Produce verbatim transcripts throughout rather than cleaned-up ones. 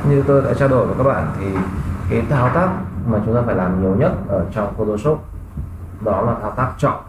như tôi đã trao đổi với các bạn thì cái thao tác mà chúng ta phải làm nhiều nhất ở trong Photoshop đó là thao tác chọn.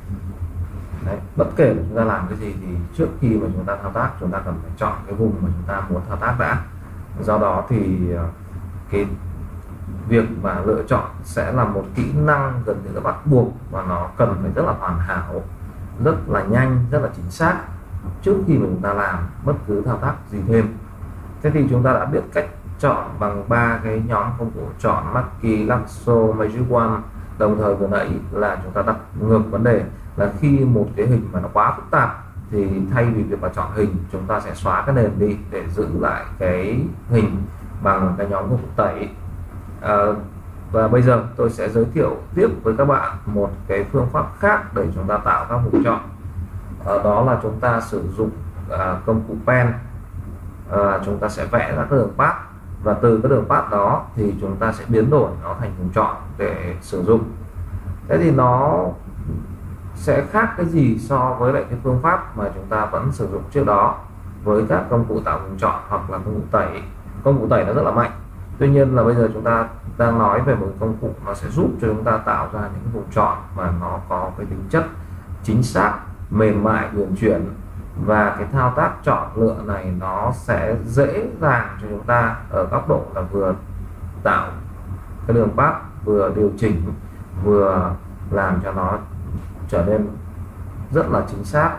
Đấy, bất kể chúng ta làm cái gì thì trước khi mà chúng ta thao tác, chúng ta cần phải chọn cái vùng mà chúng ta muốn thao tác đã. Do đó thì cái việc mà lựa chọn sẽ là một kỹ năng gần như là bắt buộc, và nó cần phải rất là hoàn hảo, rất là nhanh, rất là chính xác trước khi mà chúng ta làm bất cứ thao tác gì thêm. Thế thì chúng ta đã biết cách chọn bằng ba cái nhóm công cụ chọn: Mackie, Lasso, Magic Wand. Đồng thời vừa nãy là chúng ta đặt ngược vấn đề là khi một cái hình mà nó quá phức tạp thì thay vì việc mà chọn hình, chúng ta sẽ xóa cái nền đi để giữ lại cái hình bằng cái nhóm công cụ tẩy. À, và bây giờ tôi sẽ giới thiệu tiếp với các bạn một cái phương pháp khác để chúng ta tạo các vùng chọn. À, đó là chúng ta sử dụng à, công cụ pen. À, chúng ta sẽ vẽ ra các đường path, và từ cái đường path đó thì chúng ta sẽ biến đổi nó thành vùng chọn để sử dụng. Thế thì nó sẽ khác cái gì so với lại cái phương pháp mà chúng ta vẫn sử dụng trước đó với các công cụ tạo vùng chọn hoặc là công cụ tẩy? Công cụ tẩy nó rất là mạnh, tuy nhiên là bây giờ chúng ta đang nói về một công cụ nó sẽ giúp cho chúng ta tạo ra những vùng chọn mà nó có cái tính chất chính xác, mềm mại, uyển chuyển, và cái thao tác chọn lựa này nó sẽ dễ dàng cho chúng ta ở góc độ là vừa tạo cái đường path, vừa điều chỉnh, vừa làm cho nó trở nên rất là chính xác.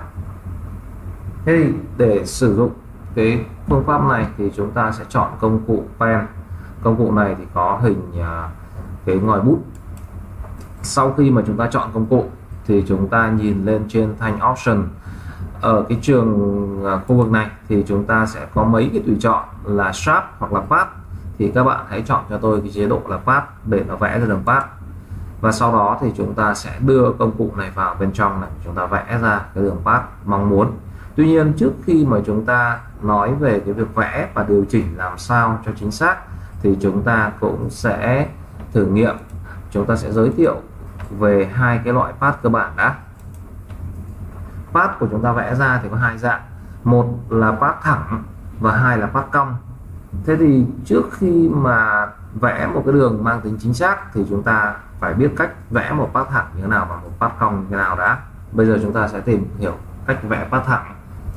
Thế thì để sử dụng cái phương pháp này thì chúng ta sẽ chọn công cụ pen. Công cụ này thì có hình cái ngòi bút. Sau khi mà chúng ta chọn công cụ thì chúng ta nhìn lên trên thanh option. Ở cái trường khu vực này thì chúng ta sẽ có mấy cái tùy chọn là sharp hoặc là path. Thì các bạn hãy chọn cho tôi cái chế độ là path để nó vẽ ra đường path. Và sau đó thì chúng ta sẽ đưa công cụ này vào bên trong này, chúng ta vẽ ra cái đường path mong muốn. Tuy nhiên trước khi mà chúng ta nói về cái việc vẽ và điều chỉnh làm sao cho chính xác thì chúng ta cũng sẽ thử nghiệm. Chúng ta sẽ giới thiệu về hai cái loại path cơ bản đã. Path của chúng ta vẽ ra thì có hai dạng, một là path thẳng và hai là path cong. Thế thì trước khi mà vẽ một cái đường mang tính chính xác thì chúng ta phải biết cách vẽ một path thẳng như thế nào và một path cong như thế nào đã. Bây giờ chúng ta sẽ tìm hiểu cách vẽ path thẳng.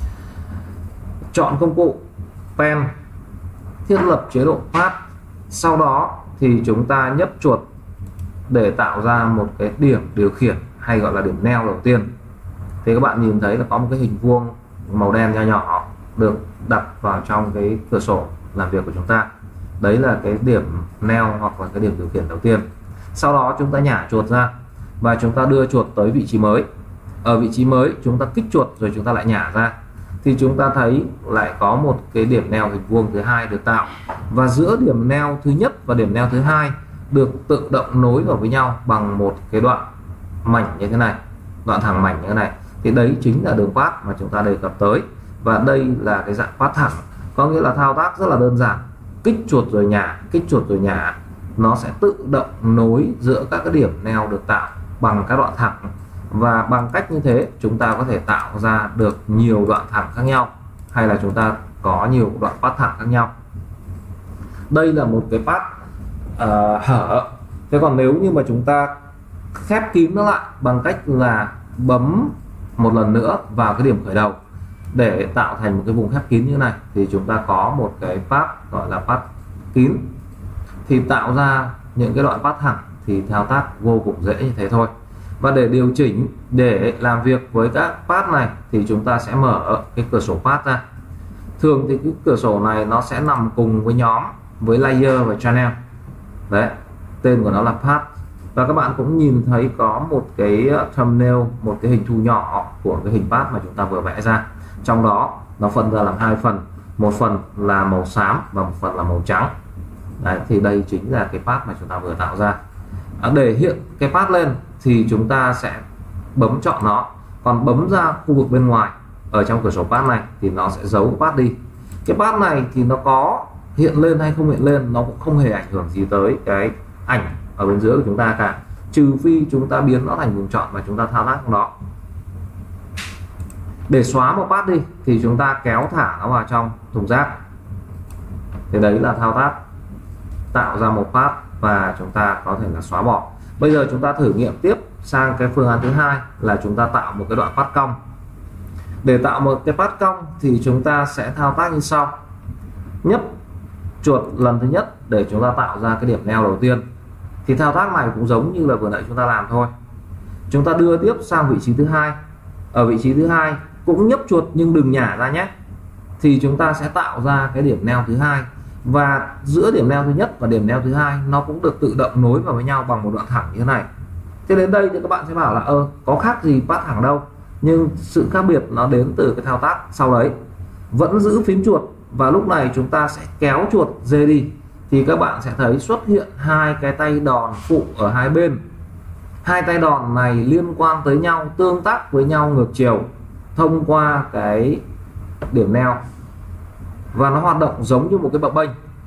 Chọn công cụ pen, thiết lập chế độ path, sau đó thì chúng ta nhấp chuột để tạo ra một cái điểm điều khiển hay gọi là điểm neo đầu tiên. Thì các bạn nhìn thấy là có một cái hình vuông màu đen nho nhỏ được đặt vào trong cái cửa sổ làm việc của chúng ta. Đấy là cái điểm neo hoặc là cái điểm điều khiển đầu tiên. Sau đó chúng ta nhả chuột ra và chúng ta đưa chuột tới vị trí mới. Ở vị trí mới chúng ta kích chuột rồi chúng ta lại nhả ra, thì chúng ta thấy lại có một cái điểm neo hình vuông thứ hai được tạo, và giữa điểm neo thứ nhất và điểm neo thứ hai được tự động nối vào với nhau bằng một cái đoạn mảnh như thế này, đoạn thẳng mảnh như thế này. Thì đấy chính là đường path mà chúng ta đề cập tới, và đây là cái dạng path thẳng, có nghĩa là thao tác rất là đơn giản: kích chuột rồi nhả, kích chuột rồi nhả, nó sẽ tự động nối giữa các cái điểm neo được tạo bằng các đoạn thẳng. Và bằng cách như thế chúng ta có thể tạo ra được nhiều đoạn thẳng khác nhau, hay là chúng ta có nhiều đoạn path thẳng khác nhau. Đây là một cái path uh, hở. Thế còn nếu như mà chúng ta khép kín nó lại bằng cách là bấm một lần nữa vào cái điểm khởi đầu để tạo thành một cái vùng khép kín như thế này, thì chúng ta có một cái path gọi là path kín. Thì tạo ra những cái đoạn path thẳng thì thao tác vô cùng dễ như thế thôi. Và để điều chỉnh, để làm việc với các path này thì chúng ta sẽ mở cái cửa sổ path ra. Thường thì cái cửa sổ này nó sẽ nằm cùng với nhóm, với layer và channel. Đấy, tên của nó là path. Và các bạn cũng nhìn thấy có một cái thumbnail, một cái hình thu nhỏ của cái hình path mà chúng ta vừa vẽ ra. Trong đó nó phân ra làm hai phần, một phần là màu xám và một phần là màu trắng. Đấy, thì đây chính là cái path mà chúng ta vừa tạo ra. À, để hiện cái path lên thì chúng ta sẽ bấm chọn nó, còn bấm ra khu vực bên ngoài ở trong cửa sổ path này thì nó sẽ giấu path đi. Cái path này thì nó có hiện lên hay không hiện lên nó cũng không hề ảnh hưởng gì tới cái ảnh ở bên dưới của chúng ta cả, trừ phi chúng ta biến nó thành vùng chọn và chúng ta thao tác trong đó. Để xóa một path đi thì chúng ta kéo thả nó vào trong thùng rác. Thì đấy là thao tác tạo ra một phát và chúng ta có thể là xóa bỏ. Bây giờ chúng ta thử nghiệm tiếp sang cái phương án thứ hai là chúng ta tạo một cái đoạn path cong. Để tạo một cái path cong thì chúng ta sẽ thao tác như sau. Nhấp chuột lần thứ nhất để chúng ta tạo ra cái điểm neo đầu tiên. Thì thao tác này cũng giống như là vừa nãy chúng ta làm thôi. Chúng ta đưa tiếp sang vị trí thứ hai. Ở vị trí thứ hai cũng nhấp chuột nhưng đừng nhả ra nhé. Thì chúng ta sẽ tạo ra cái điểm neo thứ hai, và giữa điểm neo thứ nhất và điểm neo thứ hai nó cũng được tự động nối vào với nhau bằng một đoạn thẳng như thế này. Thế đến đây thì các bạn sẽ bảo là ơ có khác gì path thẳng đâu, nhưng sự khác biệt nó đến từ cái thao tác sau đấy. Vẫn giữ phím chuột và lúc này chúng ta sẽ kéo chuột dê đi thì các bạn sẽ thấy xuất hiện hai cái tay đòn phụ ở hai bên. Hai tay đòn này liên quan tới nhau, tương tác với nhau ngược chiều thông qua cái điểm neo, và nó hoạt động giống như một cái bập bênh.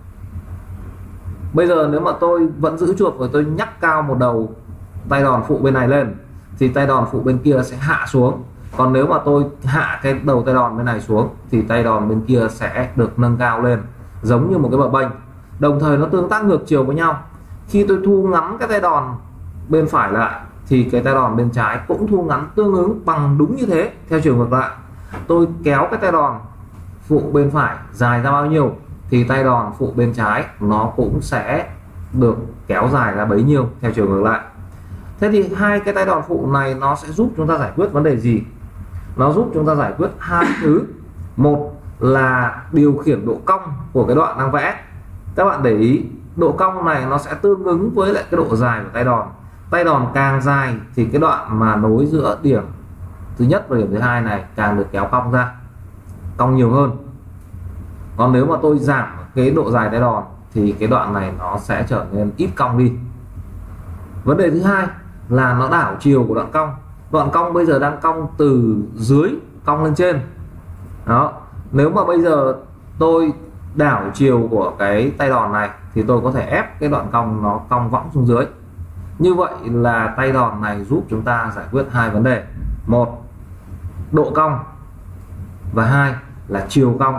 Bây giờ nếu mà tôi vẫn giữ chuột và tôi nhắc cao một đầu tay đòn phụ bên này lên thì tay đòn phụ bên kia sẽ hạ xuống. Còn nếu mà tôi hạ cái đầu tay đòn bên này xuống thì tay đòn bên kia sẽ được nâng cao lên, giống như một cái bập bênh. Đồng thời nó tương tác ngược chiều với nhau. Khi tôi thu ngắn cái tay đòn bên phải lại thì cái tay đòn bên trái cũng thu ngắn tương ứng bằng đúng như thế theo chiều ngược lại. Tôi kéo cái tay đòn phụ bên phải dài ra bao nhiêu thì tay đòn phụ bên trái nó cũng sẽ được kéo dài ra bấy nhiêu theo chiều ngược lại. Thế thì hai cái tay đòn phụ này nó sẽ giúp chúng ta giải quyết vấn đề gì? Nó giúp chúng ta giải quyết hai thứ. Một là điều khiển độ cong của cái đoạn đang vẽ. Các bạn để ý độ cong này nó sẽ tương ứng với lại cái độ dài của tay đòn. Tay đòn càng dài thì cái đoạn mà nối giữa điểm thứ nhất và điểm thứ hai này càng được kéo cong ra, cong nhiều hơn. Còn nếu mà tôi giảm cái độ dài tay đòn thì cái đoạn này nó sẽ trở nên ít cong đi. Vấn đề thứ hai là nó đảo chiều của đoạn cong. Đoạn cong bây giờ đang cong từ dưới cong lên trên. Đó, nếu mà bây giờ tôi đảo chiều của cái tay đòn này thì tôi có thể ép cái đoạn cong nó cong võng xuống dưới. Như vậy là tay đòn này giúp chúng ta giải quyết hai vấn đề. Một, độ cong, và hai là chiều cong.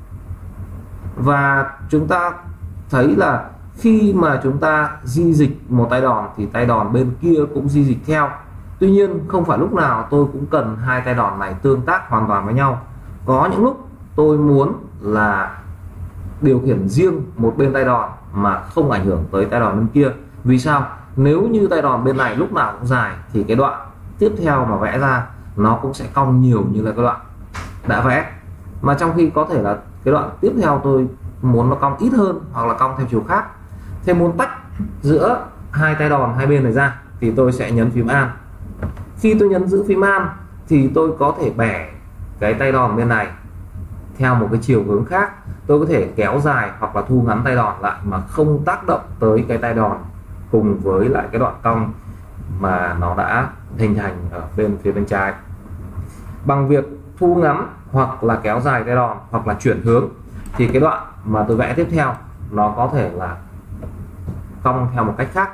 Và chúng ta thấy là khi mà chúng ta di dịch một tay đòn thì tay đòn bên kia cũng di dịch theo. Tuy nhiên không phải lúc nào tôi cũng cần hai tay đòn này tương tác hoàn toàn với nhau. Có những lúc tôi muốn là điều khiển riêng một bên tay đòn mà không ảnh hưởng tới tay đòn bên kia. Vì sao? Nếu như tay đòn bên này lúc nào cũng dài thì cái đoạn tiếp theo mà vẽ ra nó cũng sẽ cong nhiều như là cái đoạn đã vẽ. Mà trong khi có thể là cái đoạn tiếp theo tôi muốn nó cong ít hơn hoặc là cong theo chiều khác. Thế muốn tách giữa hai tay đòn hai bên này ra thì tôi sẽ nhấn phím An. Khi tôi nhấn giữ phím An thì tôi có thể bẻ cái tay đòn bên này theo một cái chiều hướng khác. Tôi có thể kéo dài hoặc là thu ngắn tay đòn lại mà không tác động tới cái tay đòn cùng với lại cái đoạn cong mà nó đã hình thành ở bên phía bên trái. Bằng việc thu ngắn hoặc là kéo dài tay đòn hoặc là chuyển hướng thì cái đoạn mà tôi vẽ tiếp theo nó có thể là cong theo một cách khác.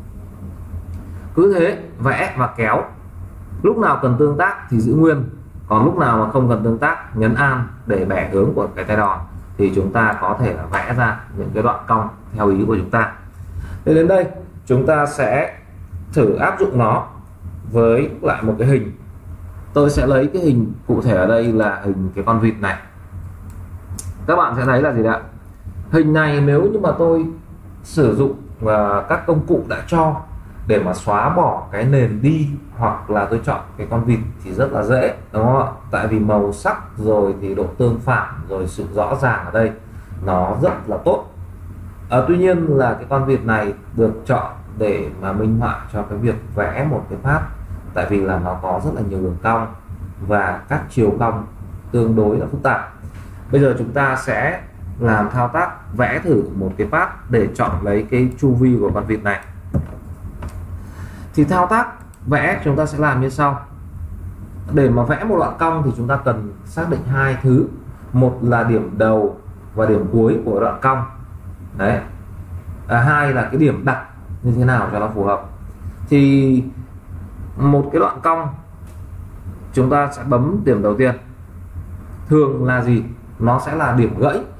Cứ thế vẽ và kéo, lúc nào cần tương tác thì giữ nguyên, còn lúc nào mà không cần tương tác nhấn An để bẻ hướng của cái tay đòn thì chúng ta có thể là vẽ ra những cái đoạn cong theo ý của chúng ta. Thế đến đây chúng ta sẽ thử áp dụng nó với lại một cái hình. Tôi sẽ lấy cái hình cụ thể ở đây là hình cái con vịt này. Các bạn sẽ thấy là gì ạ? Hình này nếu như mà tôi sử dụng uh, các công cụ đã cho để mà xóa bỏ cái nền đi hoặc là tôi chọn cái con vịt thì rất là dễ, đúng không ạ? Tại vì màu sắc rồi thì độ tương phản rồi sự rõ ràng ở đây nó rất là tốt. À, tuy nhiên là cái con vịt này được chọn để mà minh họa cho cái việc vẽ một cái path, tại vì là nó có rất là nhiều đường cong và các chiều cong tương đối là phức tạp. Bây giờ chúng ta sẽ làm thao tác vẽ thử một cái path để chọn lấy cái chu vi của con vịt này. Thì thao tác vẽ chúng ta sẽ làm như sau. Để mà vẽ một đoạn cong thì chúng ta cần xác định hai thứ. Một là điểm đầu và điểm cuối của đoạn cong. Đấy. À, hai là cái điểm đặt như thế nào cho nó phù hợp. Thì một cái đoạn cong chúng ta sẽ bấm điểm đầu tiên. Thường là gì? Nó sẽ là điểm gãy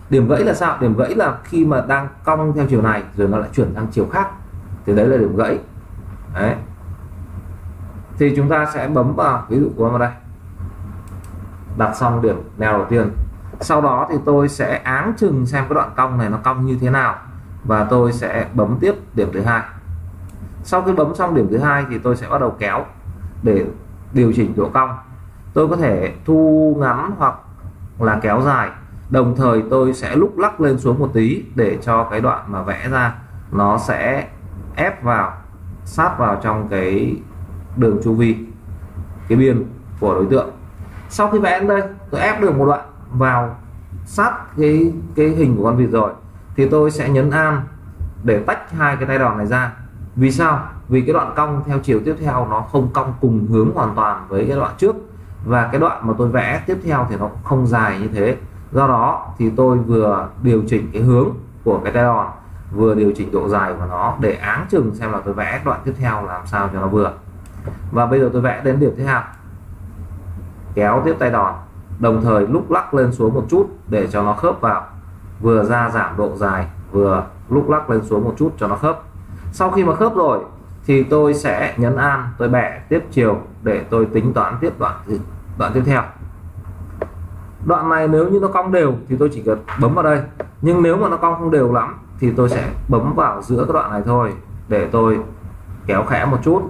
Điểm gãy là sao? Điểm gãy là khi mà đang cong theo chiều này rồi nó lại chuyển sang chiều khác, thì đấy là điểm gãy. Đấy. Thì chúng ta sẽ bấm vào, ví dụ của vào đây, đặt xong điểm neo đầu tiên. Sau đó thì tôi sẽ áng chừng xem cái đoạn cong này nó cong như thế nào, và tôi sẽ bấm tiếp điểm thứ hai. Sau khi bấm xong điểm thứ hai thì tôi sẽ bắt đầu kéo để điều chỉnh độ cong. Tôi có thể thu ngắn hoặc là kéo dài. Đồng thời tôi sẽ lúc lắc lên xuống một tí để cho cái đoạn mà vẽ ra nó sẽ ép vào, sát vào trong cái đường chu vi, cái biên của đối tượng. Sau khi vẽ đến đây, tôi ép được một đoạn vào sát cái cái hình của con vịt rồi, thì tôi sẽ nhấn An để tách hai cái tay đòn này ra. Vì sao? Vì cái đoạn cong theo chiều tiếp theo nó không cong cùng hướng hoàn toàn với cái đoạn trước, và cái đoạn mà tôi vẽ tiếp theo thì nó cũng không dài như thế. Do đó thì tôi vừa điều chỉnh cái hướng của cái tay đòn, vừa điều chỉnh độ dài của nó để áng chừng xem là tôi vẽ đoạn tiếp theo làm sao cho nó vừa. Và bây giờ tôi vẽ đến điểm thứ hai, kéo tiếp tay đòn, đồng thời lúc lắc lên xuống một chút để cho nó khớp vào, vừa ra giảm độ dài, vừa lúc lắc lên xuống một chút cho nó khớp. Sau khi mà khớp rồi thì tôi sẽ nhấn An, tôi bẻ tiếp chiều để tôi tính toán tiếp đoạn đoạn tiếp theo. Đoạn này nếu như nó cong đều thì tôi chỉ cần bấm vào đây, nhưng nếu mà nó cong không đều lắm thì tôi sẽ bấm vào giữa cái đoạn này thôi để tôi kéo khẽ một chút.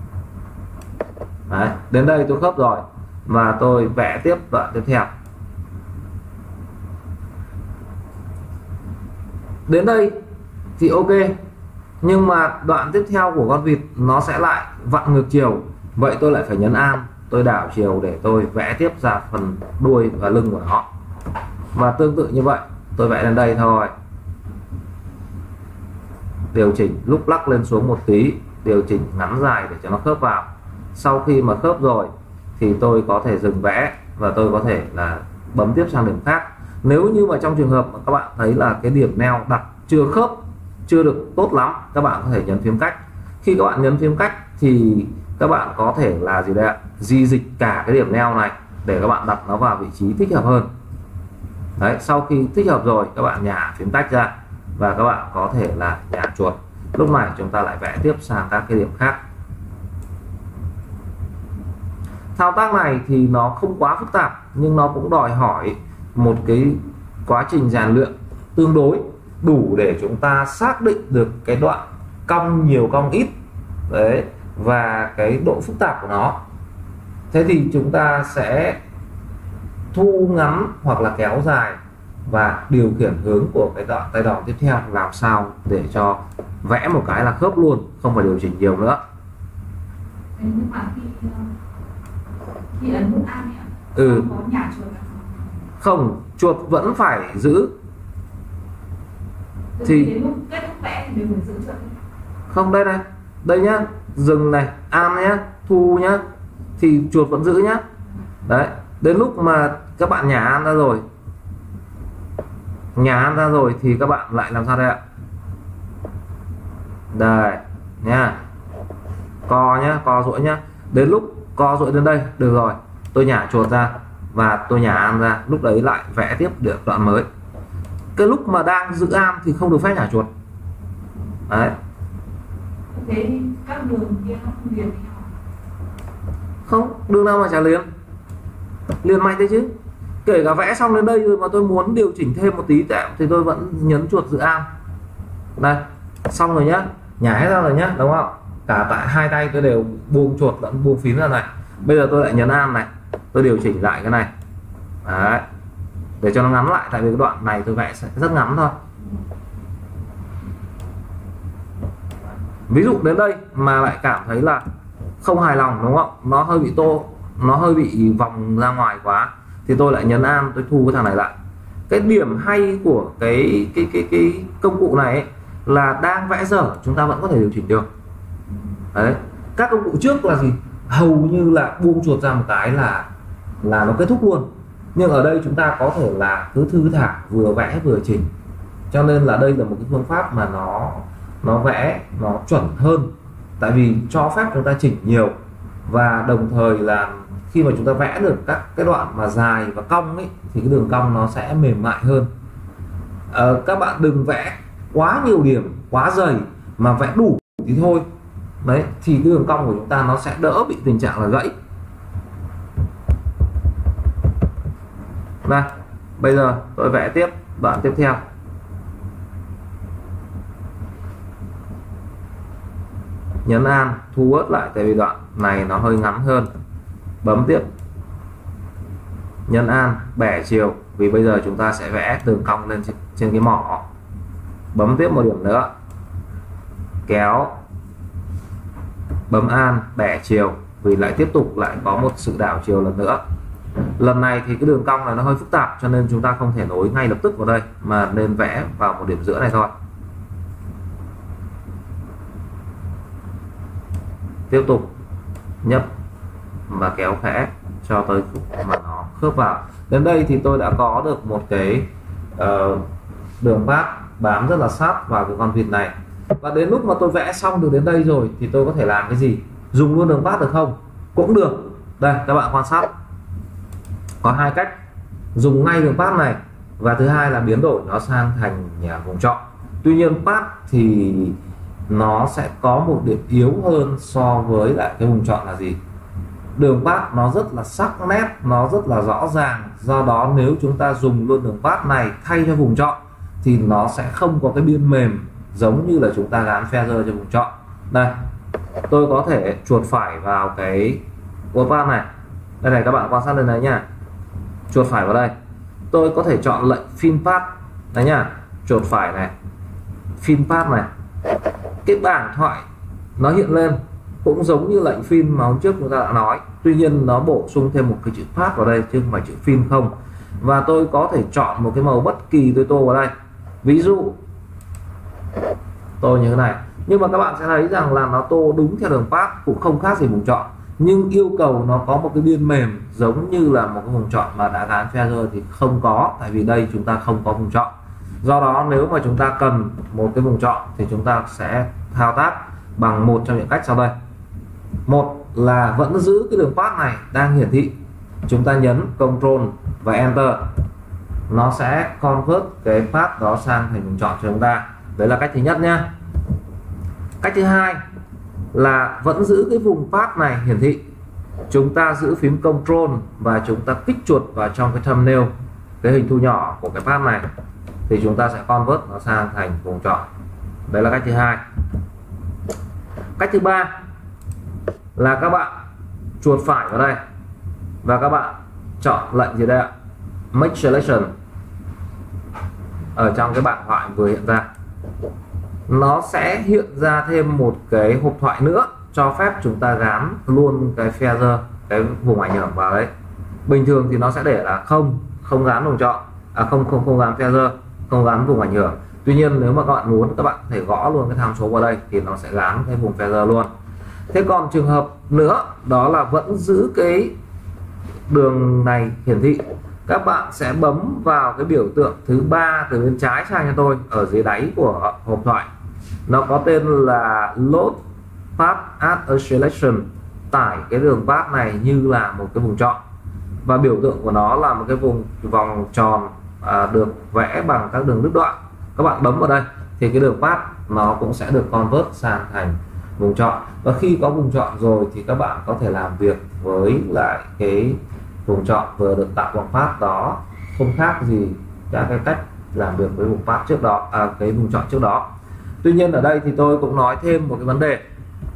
Đấy, đến đây tôi khớp rồi và tôi vẽ tiếp đoạn tiếp theo. Đến đây thì ok, nhưng mà đoạn tiếp theo của con vịt nó sẽ lại vặn ngược chiều. Vậy tôi lại phải nhấn An, tôi đảo chiều để tôi vẽ tiếp ra phần đuôi và lưng của nó. Và tương tự như vậy, tôi vẽ đến đây thôi. Điều chỉnh lúc lắc lên xuống một tí, điều chỉnh ngắn dài để cho nó khớp vào. Sau khi mà khớp rồi thì tôi có thể dừng vẽ và tôi có thể là bấm tiếp sang điểm khác. Nếu như mà trong trường hợp mà các bạn thấy là cái điểm neo đặt chưa khớp, chưa được tốt lắm, các bạn có thể nhấn phím cách. Khi các bạn nhấn phím cách thì các bạn có thể là gì đây ạ? Di dịch cả cái điểm neo này để các bạn đặt nó vào vị trí thích hợp hơn. Đấy, sau khi thích hợp rồi các bạn nhả phím tách ra và các bạn có thể là nhả chuột. Lúc này chúng ta lại vẽ tiếp sang các cái điểm khác. Thao tác này thì nó không quá phức tạp, nhưng nó cũng đòi hỏi một cái quá trình rèn luyện tương đối đủ để chúng ta xác định được cái đoạn cong nhiều cong ít đấy, và cái độ phức tạp của nó. Thế thì chúng ta sẽ thu ngắn hoặc là kéo dài và điều khiển hướng của cái đoạn tay đòn tiếp theo làm sao để cho vẽ một cái là khớp luôn, không phải điều chỉnh nhiều nữa. Nhưng mà khi khi ấn nút An ấy, ừ. có nhả chuột không, chuột vẫn phải giữ. Từ thì đến lúc kết thúc vẽ thì đều phải giữ chuột. Không, đây này, đây nhá, dừng này, An nhá, thu nhá, thì chuột vẫn giữ nhá. Đấy, đến lúc mà các bạn nhả An ra rồi, nhả An ra rồi thì các bạn lại làm sao đây ạ? Đây nha, co nhá, co duỗi nhá. Đến lúc co duỗi đến đây được rồi, tôi nhả chuột ra và tôi nhả An ra, lúc đấy lại vẽ tiếp được đoạn mới. Cái lúc mà đang giữ An thì không được phép nhả chuột. Đấy. Thế thì các đường kia nó không liền với nhau. Không, đường nào mà chả liền. Liền mạnh thế chứ. Kể cả vẽ xong đến đây rồi mà tôi muốn điều chỉnh thêm một tí tẹo thì tôi vẫn nhấn chuột giữ An. Đây, xong rồi nhá, nhả hết ra rồi nhá, đúng không? Cả tại hai tay tôi đều buông chuột lẫn buông phím ra này. Bây giờ tôi lại nhấn An này, tôi điều chỉnh lại cái này. Đấy, để cho nó ngắn lại, tại vì cái đoạn này tôi vẽ sẽ rất ngắn thôi. Ví dụ đến đây mà lại cảm thấy là không hài lòng, đúng không? Nó hơi bị tô, nó hơi bị vòng ra ngoài quá thì tôi lại nhấn An, tôi thu cái thằng này lại. Cái điểm hay của cái cái cái cái công cụ này ấy, là đang vẽ dở chúng ta vẫn có thể điều chỉnh được. Đấy, các công cụ trước là gì? Hầu như là buông chuột ra một cái là là nó kết thúc luôn. Nhưng ở đây chúng ta có thể là cứ thư thả vừa vẽ vừa chỉnh. Cho nên là đây là một cái phương pháp mà nó nó vẽ nó chuẩn hơn, tại vì cho phép chúng ta chỉnh nhiều, và đồng thời là khi mà chúng ta vẽ được các cái đoạn mà dài và cong ấy thì cái đường cong nó sẽ mềm mại hơn. uh, các bạn đừng vẽ quá nhiều điểm, quá dày, mà vẽ đủ thì thôi. Đấy, thì cái đường cong của chúng ta nó sẽ đỡ bị tình trạng là gãy. Đây, bây giờ tôi vẽ tiếp đoạn tiếp theo. Nhấn An, thu bớt lại tại vì đoạn này nó hơi ngắn hơn. Bấm tiếp. Nhấn An, bẻ chiều vì bây giờ chúng ta sẽ vẽ đường cong lên trên, trên cái mỏ. Bấm tiếp một điểm nữa. Kéo. Bấm An, bẻ chiều vì lại tiếp tục lại có một sự đảo chiều lần nữa. Lần này thì cái đường cong này nó hơi phức tạp cho nên chúng ta không thể nối ngay lập tức vào đây mà nên vẽ vào một điểm giữa này thôi. Tiếp tục nhấp và kéo khẽ cho tới mà nó khớp vào. Đến đây thì tôi đã có được một cái uh, đường path bám rất là sát vào cái con vịt này. Và đến lúc mà tôi vẽ xong được đến đây rồi thì tôi có thể làm cái gì? Dùng luôn đường path được không? Cũng được. Đây các bạn quan sát, có hai cách: dùng ngay đường path này, và thứ hai là biến đổi nó sang thành vùng chọn. Tuy nhiên path thì nó sẽ có một điểm yếu hơn so với lại cái vùng chọn là gì? Đường path nó rất là sắc nét, nó rất là rõ ràng. Do đó nếu chúng ta dùng luôn đường path này thay cho vùng chọn thì nó sẽ không có cái biên mềm giống như là chúng ta gắn feather cho vùng chọn. Đây, tôi có thể chuột phải vào cái path này. Đây này, các bạn quan sát lên đấy nha. Chuột phải vào đây, tôi có thể chọn lệnh fill path đấy nha. Chuột phải này, fill path này, cái bảng thoại nó hiện lên cũng giống như lệnh fill mà hôm trước chúng ta đã nói. Tuy nhiên nó bổ sung thêm một cái chữ path vào đây chứ không phải chữ fill không. Và tôi có thể chọn một cái màu bất kỳ tôi tô vào đây. Ví dụ tô như thế này. Nhưng mà các bạn sẽ thấy rằng là nó tô đúng theo đường path, cũng không khác gì vùng chọn. Nhưng yêu cầu nó có một cái biên mềm giống như là một cái vùng chọn mà đã gắn feather thì không có, tại vì đây chúng ta không có vùng chọn. Do đó nếu mà chúng ta cần một cái vùng chọn thì chúng ta sẽ thao tác bằng một trong những cách sau đây. Một là vẫn giữ cái đường path này đang hiển thị, chúng ta nhấn Ctrl và Enter, nó sẽ convert cái path đó sang thành vùng chọn cho chúng ta. Đấy là cách thứ nhất nhé. Cách thứ hai là vẫn giữ cái vùng path này hiển thị, chúng ta giữ phím Ctrl và chúng ta kích chuột vào trong cái thumbnail, cái hình thu nhỏ của cái path này, thì chúng ta sẽ convert nó sang thành vùng chọn. Đấy là cách thứ hai. Cách thứ ba là các bạn chuột phải vào đây và các bạn chọn lệnh gì đây ạ? Make Selection. Ở trong cái bảng thoại vừa hiện ra, nó sẽ hiện ra thêm một cái hộp thoại nữa cho phép chúng ta gắn luôn cái feather, cái vùng ảnh hưởng vào đấy. Bình thường thì nó sẽ để là không không gắn vùng chọn, à không không không gắn feather, không gắn vùng ảnh hưởng. Tuy nhiên nếu mà các bạn muốn, các bạn có thể gõ luôn cái tham số vào đây thì nó sẽ gắn cái vùng feather luôn. Thế còn trường hợp nữa đó là vẫn giữ cái đường này hiển thị, các bạn sẽ bấm vào cái biểu tượng thứ ba từ bên trái sang cho tôi ở dưới đáy của hộp thoại. Nó có tên là Load Path as a Selection, tải cái đường path này như là một cái vùng chọn, và biểu tượng của nó là một cái vùng vòng tròn à, được vẽ bằng các đường đứt đoạn. Các bạn bấm vào đây thì cái đường path nó cũng sẽ được convert sang thành vùng chọn. Và khi có vùng chọn rồi thì các bạn có thể làm việc với lại cái vùng chọn vừa được tạo bằng path đó, không khác gì các cái cách làm việc với vùng path trước đó, à, cái vùng chọn trước đó. Tuy nhiên ở đây thì tôi cũng nói thêm một cái vấn đề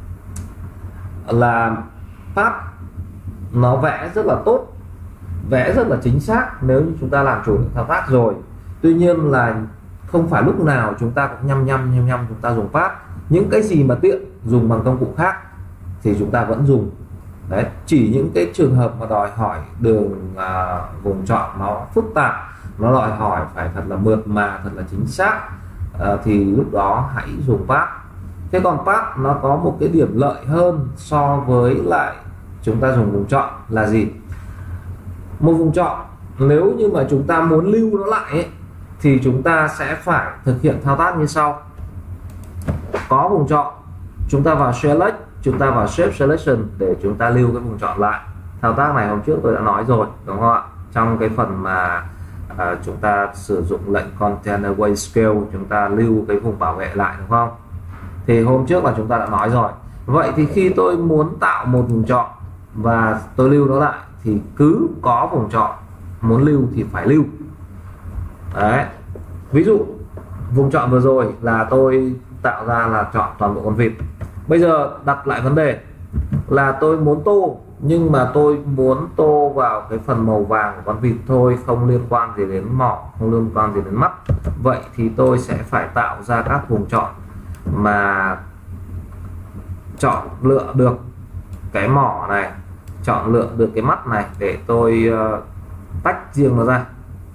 là path nó vẽ rất là tốt, vẽ rất là chính xác nếu như chúng ta làm chủ thao tác rồi. Tuy nhiên là không phải lúc nào chúng ta cũng nhăm nhăm nhăm nhăm chúng ta dùng path. Những cái gì mà tiện dùng bằng công cụ khác thì chúng ta vẫn dùng. Đấy, chỉ những cái trường hợp mà đòi hỏi đường à, vùng chọn nó phức tạp, nó đòi hỏi phải thật là mượt mà, thật là chính xác, à, thì lúc đó hãy dùng path. Thế còn path nó có một cái điểm lợi hơn so với lại chúng ta dùng vùng chọn là gì? Một vùng chọn nếu như mà chúng ta muốn lưu nó lại ấy, thì chúng ta sẽ phải thực hiện thao tác như sau. Có vùng chọn, chúng ta vào Select, chúng ta vào Shape Selection để chúng ta lưu cái vùng chọn lại. Thao tác này hôm trước tôi đã nói rồi, đúng không ạ? Trong cái phần mà à, chúng ta sử dụng lệnh container weight scale, chúng ta lưu cái vùng bảo vệ lại, đúng không? Thì hôm trước là chúng ta đã nói rồi. Vậy thì khi tôi muốn tạo một vùng chọn và tôi lưu nó lại thì cứ có vùng chọn muốn lưu thì phải lưu. Đấy. Ví dụ vùng chọn vừa rồi là tôi tạo ra là chọn toàn bộ con vịt. Bây giờ đặt lại vấn đề là tôi muốn tô, nhưng mà tôi muốn tô vào cái phần màu vàng của con vịt thôi, không liên quan gì đến mỏ, không liên quan gì đến mắt. Vậy thì tôi sẽ phải tạo ra các vùng chọn mà chọn lựa được cái mỏ này, chọn lựa được cái mắt này để tôi uh, tách riêng nó ra.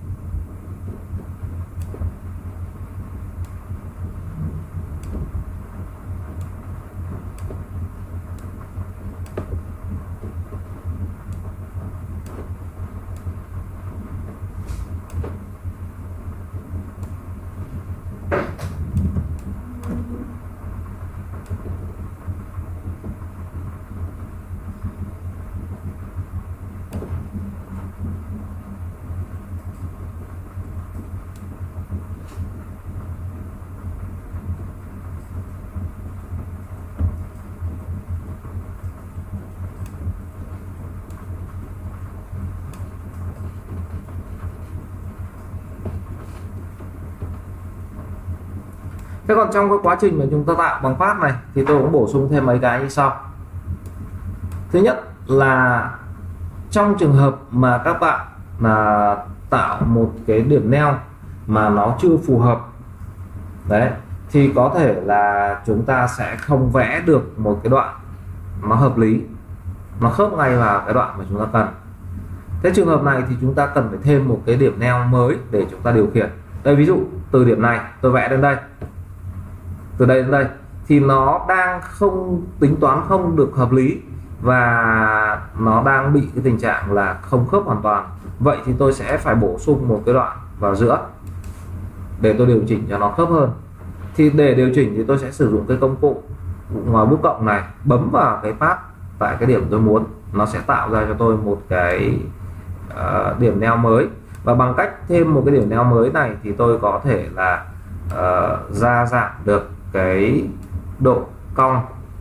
Thế còn trong cái quá trình mà chúng ta tạo bằng Path này thì tôi cũng bổ sung thêm mấy cái như sau. Thứ nhất là trong trường hợp mà các bạn là tạo một cái điểm neo mà nó chưa phù hợp đấy, thì có thể là chúng ta sẽ không vẽ được một cái đoạn nó hợp lý, nó khớp ngay vào cái đoạn mà chúng ta cần. Thế trường hợp này thì chúng ta cần phải thêm một cái điểm neo mới để chúng ta điều khiển. Đây, ví dụ từ điểm này tôi vẽ đến đây, từ đây đến đây thì nó đang không tính toán không được hợp lý và nó đang bị cái tình trạng là không khớp hoàn toàn. Vậy thì tôi sẽ phải bổ sung một cái đoạn vào giữa để tôi điều chỉnh cho nó khớp hơn. Thì để điều chỉnh thì tôi sẽ sử dụng cái công cụ ngoài bút cộng này, bấm vào cái path tại cái điểm tôi muốn, nó sẽ tạo ra cho tôi một cái uh, điểm neo mới. Và bằng cách thêm một cái điểm neo mới này thì tôi có thể là uh, gia giảm được cái độ cong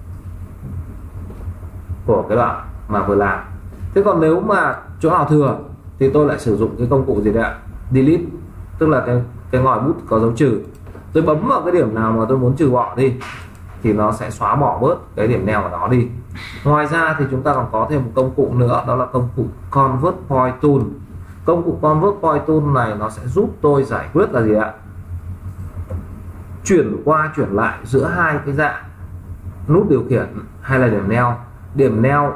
của cái đoạn mà vừa làm. Thế còn nếu mà chỗ nào thừa thì tôi lại sử dụng cái công cụ gì đấy ạ? Delete, tức là cái cái ngòi bút có dấu trừ. Tôi bấm vào cái điểm nào mà tôi muốn trừ bỏ đi thì nó sẽ xóa bỏ bớt cái điểm neo của nó đi. Ngoài ra thì chúng ta còn có thêm một công cụ nữa, đó là công cụ Convert Point Tool. Công cụ Convert Point Tool này nó sẽ giúp tôi giải quyết là gì ạ? Chuyển qua chuyển lại giữa hai cái dạng nút điều khiển hay là điểm neo, điểm neo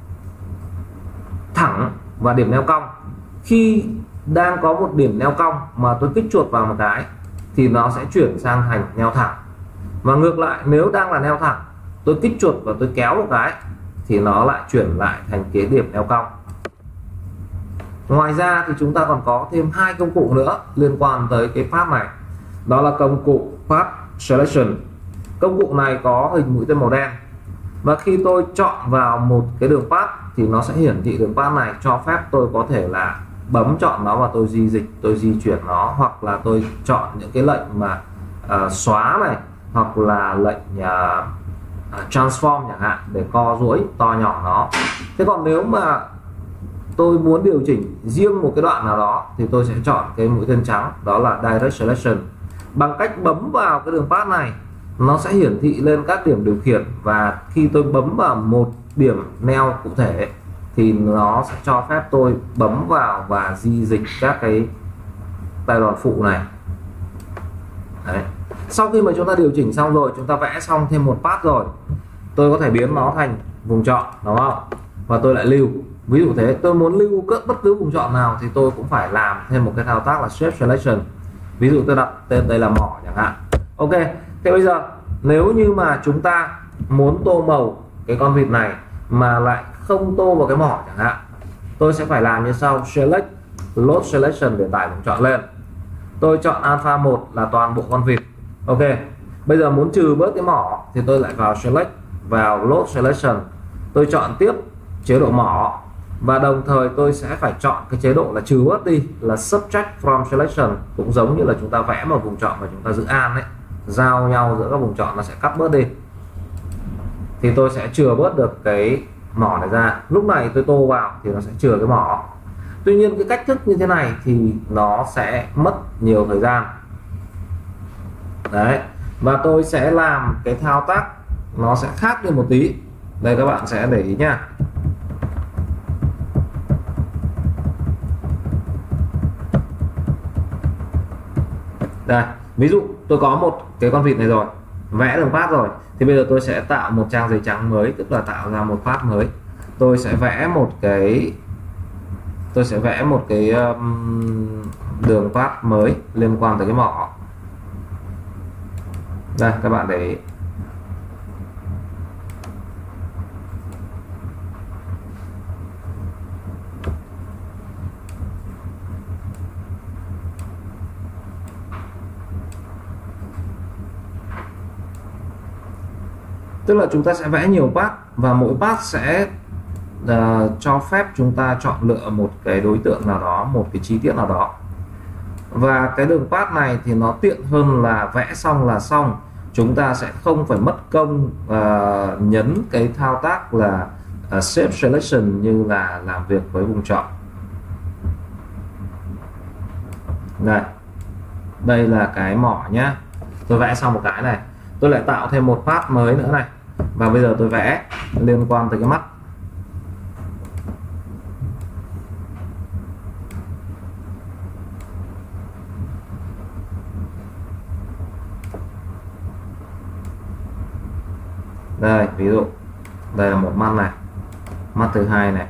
thẳng và điểm neo cong. Khi đang có một điểm neo cong mà tôi kích chuột vào một cái thì nó sẽ chuyển sang thành neo thẳng, và ngược lại nếu đang là neo thẳng tôi kích chuột và tôi kéo một cái thì nó lại chuyển lại thành cái điểm neo cong. Ngoài ra thì chúng ta còn có thêm hai công cụ nữa liên quan tới cái path này, đó là công cụ Path Selection. Công cụ này có hình mũi tên màu đen, và khi tôi chọn vào một cái đường path thì nó sẽ hiển thị đường path này, cho phép tôi có thể là bấm chọn nó và tôi di dịch, tôi di chuyển nó, hoặc là tôi chọn những cái lệnh mà uh, xóa này, hoặc là lệnh uh, transform chẳng hạn để co duỗi to nhỏ nó. Thế còn nếu mà tôi muốn điều chỉnh riêng một cái đoạn nào đó thì tôi sẽ chọn cái mũi tên trắng, đó là Direct Selection. Bằng cách bấm vào cái đường path này nó sẽ hiển thị lên các điểm điều khiển, và khi tôi bấm vào một điểm neo cụ thể thì nó sẽ cho phép tôi bấm vào và di dịch các cái tay đòn phụ này. Đấy. Sau khi mà chúng ta điều chỉnh xong rồi, chúng ta vẽ xong thêm một path rồi, tôi có thể biến nó thành vùng chọn, đúng không? Và tôi lại lưu. Ví dụ thế, tôi muốn lưu bất cứ vùng chọn nào thì tôi cũng phải làm thêm một cái thao tác là Shape Selection. Ví dụ tôi đặt tên đây là mỏ chẳng hạn. Ok, thế bây giờ nếu như mà chúng ta muốn tô màu cái con vịt này mà lại không tô vào cái mỏ chẳng hạn, tôi sẽ phải làm như sau: Select, Load Selection để tải vùng chọn lên. Tôi chọn alpha một là toàn bộ con vịt. Ok, bây giờ muốn trừ bớt cái mỏ thì tôi lại vào Select, vào Load Selection, tôi chọn tiếp chế độ mỏ, và đồng thời tôi sẽ phải chọn cái chế độ là trừ bớt đi, là subtract from selection, cũng giống như là chúng ta vẽ một vùng chọn và chúng ta giữ an đấy, giao nhau giữa các vùng chọn nó sẽ cắt bớt đi, thì tôi sẽ chừa bớt được cái mỏ này ra. Lúc này tôi tô vào thì nó sẽ chừa cái mỏ. Tuy nhiên cái cách thức như thế này thì nó sẽ mất nhiều thời gian đấy, và tôi sẽ làm cái thao tác nó sẽ khác đi một tí. Đây các bạn sẽ để ý nha. Đây, ví dụ tôi có một cái con vịt này rồi, vẽ đường path rồi, thì bây giờ tôi sẽ tạo một trang giấy trắng mới, tức là tạo ra một path mới. Tôi sẽ vẽ một cái tôi sẽ vẽ một cái um, đường path mới liên quan tới cái mỏ. Đây các bạn để ý. Tức là chúng ta sẽ vẽ nhiều path và mỗi path sẽ uh, cho phép chúng ta chọn lựa một cái đối tượng nào đó, một cái chi tiết nào đó. Và cái đường path này thì nó tiện hơn là vẽ xong là xong, chúng ta sẽ không phải mất công uh, nhấn cái thao tác là uh, Shape Selection như là làm việc với vùng chọn. Này, đây là cái mỏ nhá. Tôi vẽ xong một cái này, tôi lại tạo thêm một path mới nữa này, và bây giờ tôi vẽ liên quan tới cái mắt. Đây, ví dụ đây là một mắt này, mắt thứ hai này.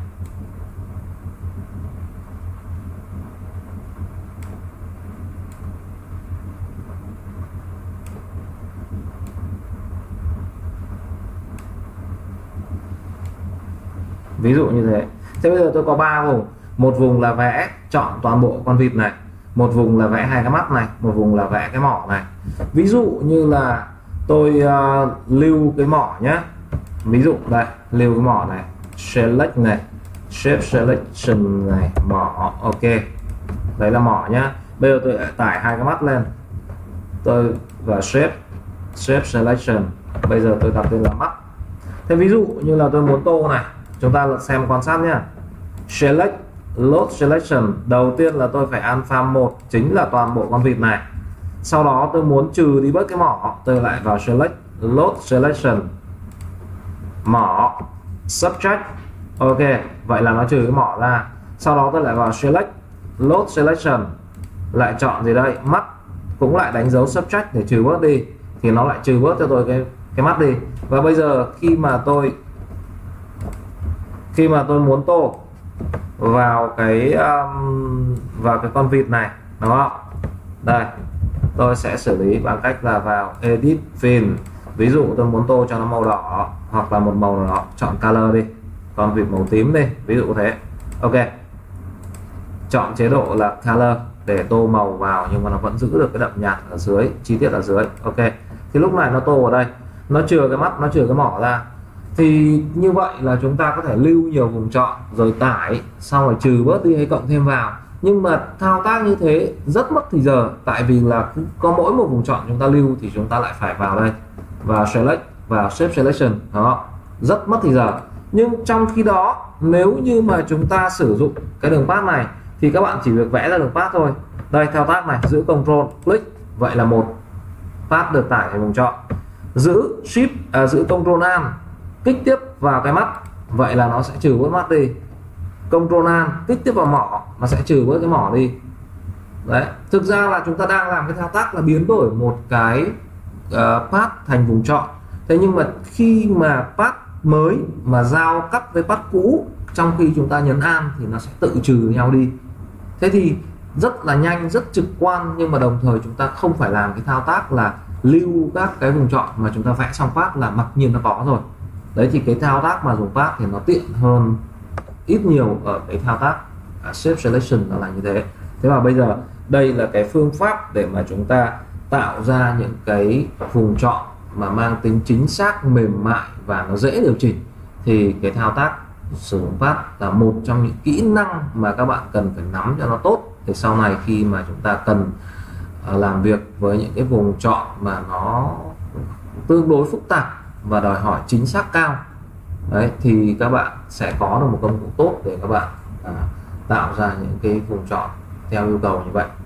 Ví dụ như thế. Thế bây giờ tôi có ba vùng, một vùng là vẽ chọn toàn bộ con vịt này, một vùng là vẽ hai cái mắt này, một vùng là vẽ cái mỏ này. Ví dụ như là tôi uh, lưu cái mỏ nhé. Ví dụ đây, lưu cái mỏ này, select này, shape selection này, mỏ, ok. Đấy là mỏ nhá. Bây giờ tôi tải hai cái mắt lên, tôi và shape, shape selection. Bây giờ tôi đặt tên là mắt. Thế ví dụ như là tôi muốn tô này, chúng ta xem quan sát nhé. Select, load selection. Đầu tiên là tôi phải alpha một, chính là toàn bộ con vịt này. Sau đó tôi muốn trừ đi bớt cái mỏ, tôi lại vào select, load selection, mỏ, subtract. Ok, vậy là nó trừ cái mỏ ra. Sau đó tôi lại vào select, load selection, lại chọn gì đây, mắt, cũng lại đánh dấu subtract để trừ bớt đi, thì nó lại trừ bớt cho tôi cái cái mắt đi. Và bây giờ khi mà tôi khi mà tôi muốn tô vào cái um, vào cái con vịt này, đúng không? Đây, tôi sẽ xử lý bằng cách là vào edit fill. Ví dụ tôi muốn tô cho nó màu đỏ hoặc là một màu nào đó, chọn color đi, con vịt màu tím đi, ví dụ thế. Ok, chọn chế độ là color để tô màu vào, nhưng mà nó vẫn giữ được cái đậm nhạt ở dưới, chi tiết ở dưới. Ok, thì lúc này nó tô ở đây, nó chừa cái mắt, nó chừa cái mỏ ra. Thì như vậy là chúng ta có thể lưu nhiều vùng chọn rồi tải, xong rồi trừ bớt đi hay cộng thêm vào. Nhưng mà thao tác như thế rất mất thời giờ, tại vì là có mỗi một vùng chọn chúng ta lưu thì chúng ta lại phải vào đây và select và shape selection, đó, rất mất thời giờ. Nhưng trong khi đó nếu như mà chúng ta sử dụng cái đường path này thì các bạn chỉ việc vẽ ra đường path thôi. Đây, thao tác này, giữ control click, vậy là một path được tải thành vùng chọn. Giữ shift à, giữ control alt kích tiếp vào cái mắt, vậy là nó sẽ trừ bớt mắt đi. Control alt kích tiếp vào mỏ, nó sẽ trừ bớt cái mỏ đi. Đấy, thực ra là chúng ta đang làm cái thao tác là biến đổi một cái uh, path thành vùng chọn. Thế nhưng mà khi mà path mới mà giao cắt với path cũ, trong khi chúng ta nhấn alt thì nó sẽ tự trừ nhau đi. Thế thì rất là nhanh, rất trực quan, nhưng mà đồng thời chúng ta không phải làm cái thao tác là lưu các cái vùng chọn, mà chúng ta vẽ xong path là mặc nhiên nó có rồi. Đấy, thì cái thao tác mà dùng path thì nó tiện hơn ít nhiều ở cái thao tác uh, shape selection nó là như thế. Thế mà bây giờ đây là cái phương pháp để mà chúng ta tạo ra những cái vùng chọn mà mang tính chính xác, mềm mại và nó dễ điều chỉnh. Thì cái thao tác sử dụng phát là một trong những kỹ năng mà các bạn cần phải nắm cho nó tốt, để sau này khi mà chúng ta cần làm việc với những cái vùng chọn mà nó tương đối phức tạp và đòi hỏi chính xác cao đấy, thì các bạn sẽ có được một công cụ tốt để các bạn à, tạo ra những cái vùng chọn theo yêu cầu như vậy.